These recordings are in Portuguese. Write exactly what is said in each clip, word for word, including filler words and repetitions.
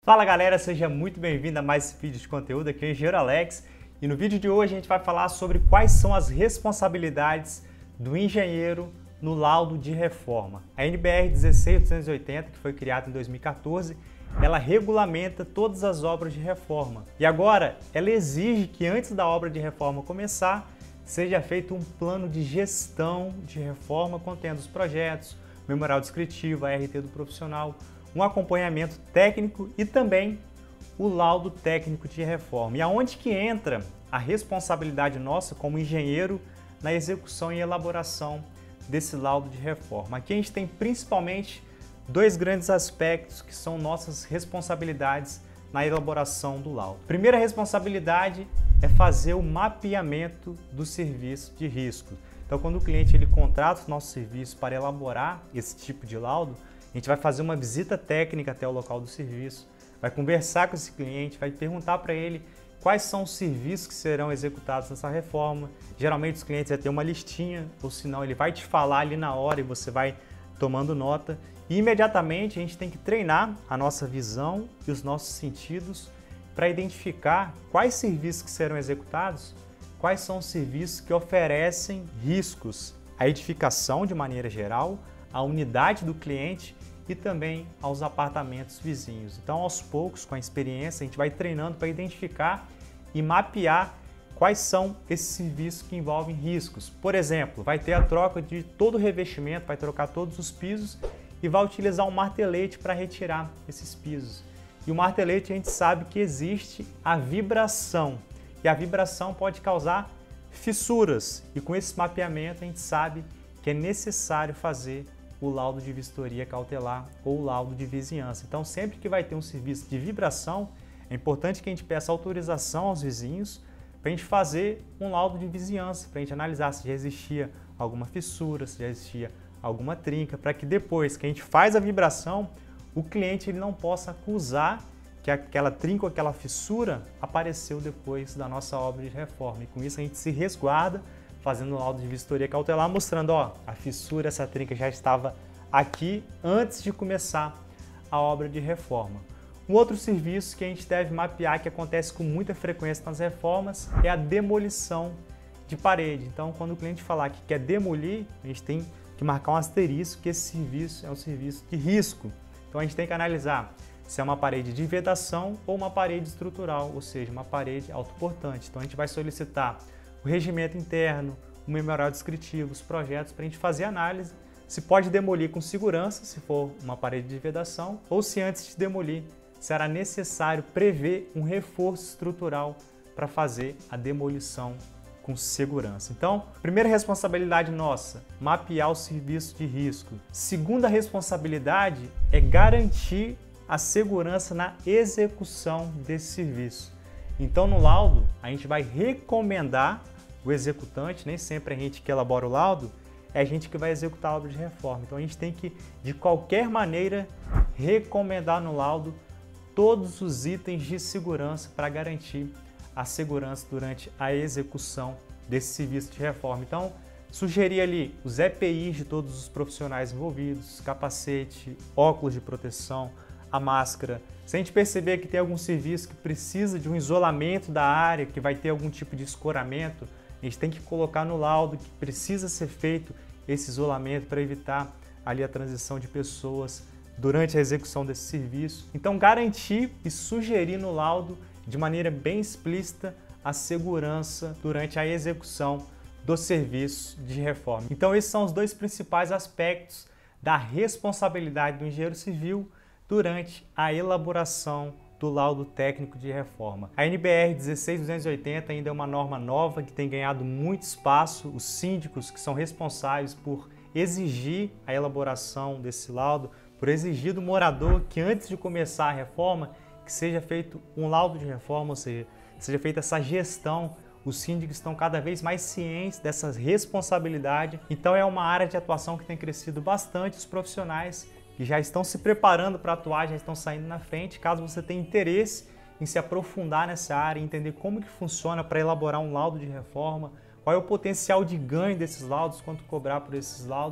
Fala galera, seja muito bem-vindo a mais esse vídeo de conteúdo, aqui é o Engenheiro Alex e no vídeo de hoje a gente vai falar sobre quais são as responsabilidades do engenheiro no laudo de reforma. A N B R dezesseis mil duzentos e oitenta, que foi criada em dois mil e quatorze, ela regulamenta todas as obras de reforma e agora ela exige que antes da obra de reforma começar seja feito um plano de gestão de reforma contendo os projetos, memorial descritivo, a R T do profissional, um acompanhamento técnico e também o laudo técnico de reforma. E aonde que entra a responsabilidade nossa como engenheiro na execução e elaboração desse laudo de reforma? Aqui a gente tem principalmente dois grandes aspectos que são nossas responsabilidades na elaboração do laudo. A primeira responsabilidade é fazer o mapeamento do serviço de risco. Então, quando o cliente ele contrata o nosso serviço para elaborar esse tipo de laudo, a gente vai fazer uma visita técnica até o local do serviço, vai conversar com esse cliente, vai perguntar para ele quais são os serviços que serão executados nessa reforma. Geralmente os clientes vão ter uma listinha, ou senão ele vai te falar ali na hora e você vai tomando nota. E imediatamente a gente tem que treinar a nossa visão e os nossos sentidos para identificar quais serviços que serão executados, quais são os serviços que oferecem riscos à edificação de maneira geral, à unidade do cliente e também aos apartamentos vizinhos. Então, aos poucos, com a experiência, a gente vai treinando para identificar e mapear quais são esses serviços que envolvem riscos. Por exemplo, vai ter a troca de todo o revestimento, vai trocar todos os pisos e vai utilizar um martelete para retirar esses pisos. E o martelete a gente sabe que existe a vibração e a vibração pode causar fissuras e com esse mapeamento a gente sabe que é necessário fazer o laudo de vistoria cautelar ou o laudo de vizinhança. Então, sempre que vai ter um serviço de vibração, é importante que a gente peça autorização aos vizinhos para a gente fazer um laudo de vizinhança, para a gente analisar se já existia alguma fissura, se já existia alguma trinca, para que depois que a gente faz a vibração, o cliente ele não possa acusar que aquela trinca ou aquela fissura apareceu depois da nossa obra de reforma. E com isso a gente se resguarda fazendo o laudo de vistoria cautelar, mostrando, ó, a fissura, essa trinca já estava aqui antes de começar a obra de reforma. Um outro serviço que a gente deve mapear, que acontece com muita frequência nas reformas, é a demolição de parede. Então, quando o cliente falar que quer demolir, a gente tem que marcar um asterisco que esse serviço é um serviço de risco. Então, a gente tem que analisar se é uma parede de vedação ou uma parede estrutural, ou seja, uma parede autoportante. Então, a gente vai solicitar o regimento interno, o memorial descritivo, os projetos, para a gente fazer análise se pode demolir com segurança, se for uma parede de vedação, ou se antes de demolir será necessário prever um reforço estrutural para fazer a demolição com segurança. Então, primeira responsabilidade nossa, mapear o serviço de risco. Segunda responsabilidade é garantir a segurança na execução desse serviço. Então, no laudo, a gente vai recomendar o executante, nem sempre a gente que elabora o laudo, é a gente que vai executar a obra de reforma. Então, a gente tem que, de qualquer maneira, recomendar no laudo todos os itens de segurança para garantir a segurança durante a execução desse serviço de reforma. Então, sugerir ali os E P Is de todos os profissionais envolvidos, capacete, óculos de proteção, a máscara. Se a gente perceber que tem algum serviço que precisa de um isolamento da área, que vai ter algum tipo de escoramento, a gente tem que colocar no laudo que precisa ser feito esse isolamento para evitar ali a transição de pessoas durante a execução desse serviço. Então, garantir e sugerir no laudo de maneira bem explícita a segurança durante a execução do serviço de reforma. Então, esses são os dois principais aspectos da responsabilidade do engenheiro civil durante a elaboração do laudo técnico de reforma. A N B R dezesseis mil duzentos e oitenta ainda é uma norma nova que tem ganhado muito espaço. Os síndicos que são responsáveis por exigir a elaboração desse laudo, por exigir do morador que antes de começar a reforma, que seja feito um laudo de reforma, ou seja, seja feita essa gestão. Os síndicos estão cada vez mais cientes dessa responsabilidade. Então é uma área de atuação que tem crescido bastante. Os profissionais que já estão se preparando para atuar, já estão saindo na frente. Caso você tenha interesse em se aprofundar nessa área, entender como que funciona para elaborar um laudo de reforma, qual é o potencial de ganho desses laudos, quanto cobrar por esses laudos,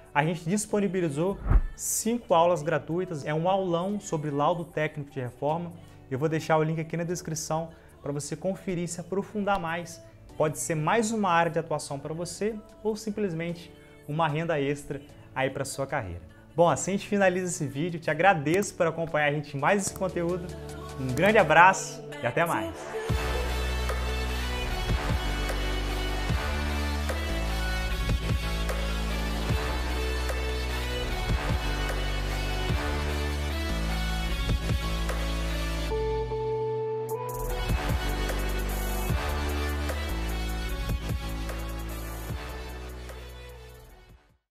a gente disponibilizou cinco aulas gratuitas, é um aulão sobre laudo técnico de reforma. Eu vou deixar o link aqui na descrição para você conferir e se aprofundar mais. Pode ser mais uma área de atuação para você ou simplesmente uma renda extra aí para sua carreira. Bom, assim a gente finaliza esse vídeo. Te agradeço por acompanhar a gente em mais esse conteúdo. Um grande abraço e até mais!